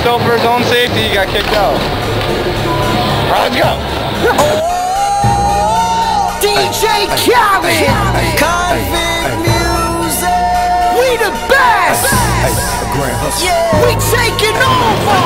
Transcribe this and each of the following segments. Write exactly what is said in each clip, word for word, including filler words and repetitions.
himself for his own safety, he got kicked out. Right, let's go. D J Khaled, Convict Music. We the best. Yeah. We taking over.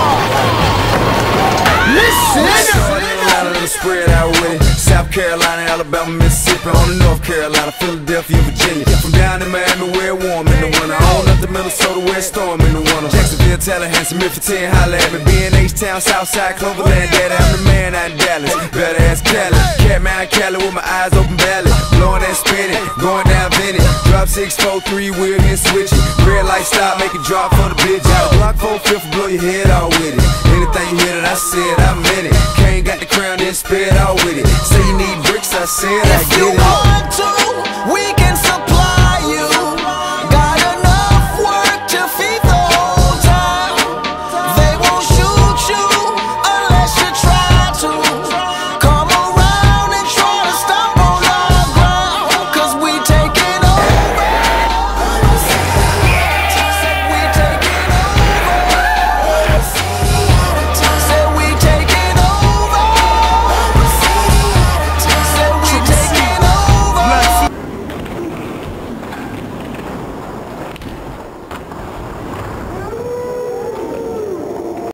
Listen. Spread out with it. South Carolina, Alabama, Mississippi, on to North Carolina, Philadelphia, Virginia. From down in Miami where it's warm in the winter, on up to Minnesota where it's storm in the winter. Jacksonville, Tallahassee, Memphis, ten, holla at me. B and H Town, Southside, Cloverland, daddy, I'm the man out in Dallas. Better ask Cali, Catman Cali with my eyes open belly. Blowing and spinning, going down Vinny. Drop six, four, three, wheel and switch it. Red light stop, make it drop for the bitch. Out block four, fifth, blow your head out with it. Anything you hear that I said, I meant it. Kane got the crown, then spit out with it. Say you need bricks, I said I get it.